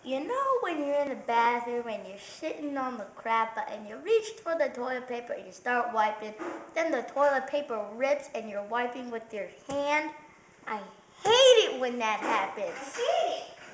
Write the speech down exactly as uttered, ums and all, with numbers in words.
You know when you're in the bathroom and you're sitting on the crap and you reach for the toilet paper and you start wiping, then the toilet paper rips and you're wiping with your hand? I hate it when that happens. I hate it.